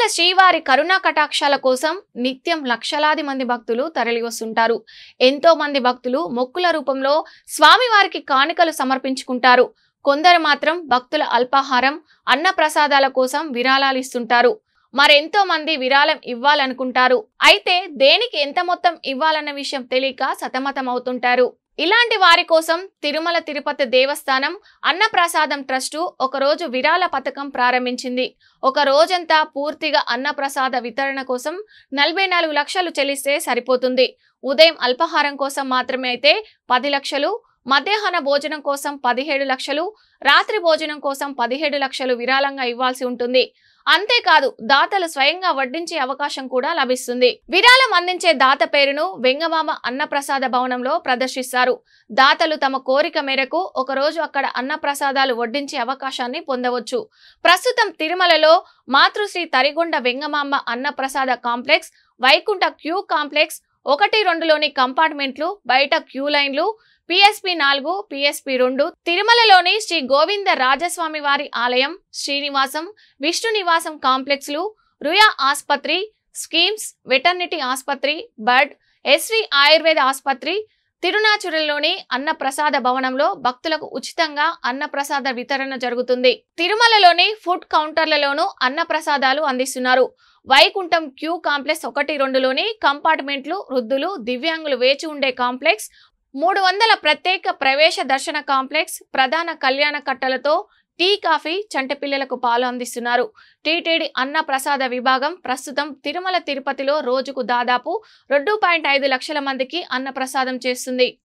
శ్రీవారి కరుణా కటాక్షాల కోసం నిత్యం లక్షలాది మంది భక్తులు తరలి వస్తుంటారు. ఎంతో మంది భక్తులు మొక్కుల రూపంలో స్వామివారికి కానుకలు సమర్పించుకుంటారు. కొందరు మాత్రం భక్తుల అల్పాహారం, అన్న ప్రసాదాల కోసం విరాళాలు ఇస్తుంటారు. మరెంతో మంది విరాళం ఇవ్వాలనుకుంటారు. అయితే దేనికి ఎంత మొత్తం ఇవ్వాలన్న విషయం తెలియక సతమతం అవుతుంటారు. ఇలాంటి వారి కోసం తిరుమల తిరుపతి దేవస్థానం అన్నప్రసాదం ట్రస్టు ఒకరోజు విరాళ పథకం ప్రారంభించింది. ఒక రోజంతా పూర్తిగా అన్నప్రసాద వితరణ కోసం 44 లక్షలు చెల్లిస్తే సరిపోతుంది. ఉదయం అల్పాహారం కోసం మాత్రమే అయితే 10 లక్షలు, మధ్యాహ్న భోజనం కోసం 17 లక్షలు, రాత్రి భోజనం కోసం 17 లక్షలు విరాళంగా ఇవ్వాల్సి ఉంటుంది. అంతేకాదు దాతలు స్వయంగా వడ్డించే అవకాశం కూడా లభిస్తుంది. విరాళం అందించే దాత పేరును వెంగమామ అన్నప్రసాద భవనంలో ప్రదర్శిస్తారు. దాతలు తమ కోరిక మేరకు ఒకరోజు అక్కడ అన్నప్రసాదాలు వడ్డించే అవకాశాన్ని పొందవచ్చు. ప్రస్తుతం తిరుమలలో మాతృశ్రీ తరిగొండ వెంగమామ అన్నప్రసాద కాంప్లెక్స్, వైకుంఠ క్యూ కాంప్లెక్స్ 1-2లోని కంపార్ట్మెంట్లు, బయట క్యూ లైన్లు, PSP 4, PSP 2, తిరుమలలోని శ్రీ గోవింద రాజస్వామి వారి ఆలయం, శ్రీనివాసం, విష్ణు నివాసం కాంప్లెక్స్లు, రుయా ఆస్పత్రి, స్కీమ్స్, వెటర్నిటీ ఆస్పత్రి, బర్డ్, ఎస్వి ఆయుర్వేద ఆస్పత్రి, తిరునాచురల్లోని అన్నప్రసాద భవనంలో భక్తులకు ఉచితంగా అన్నప్రసాద వితరణ జరుగుతుంది. తిరుమలలోని ఫుడ్ కౌంటర్లలోనూ అన్నప్రసాదాలు అందిస్తున్నారు. వైకుంఠం క్యూ కాంప్లెక్స్ 1-2లోని కంపార్ట్మెంట్లు, వృద్ధులు, దివ్యాంగులు వేచి ఉండే కాంప్లెక్స్, 300 ప్రత్యేక ప్రవేశ దర్శన కాంప్లెక్స్, ప్రధాన కళ్యాణ కట్టలతో టీ, కాఫీ, చంటపిల్లలకు పాలు అందిస్తున్నారు. టీటీడీ అన్న ప్రసాద విభాగం ప్రస్తుతం తిరుమల తిరుపతిలో రోజుకు దాదాపు 2.5 లక్షల మందికి అన్న ప్రసాదం చేస్తుంది.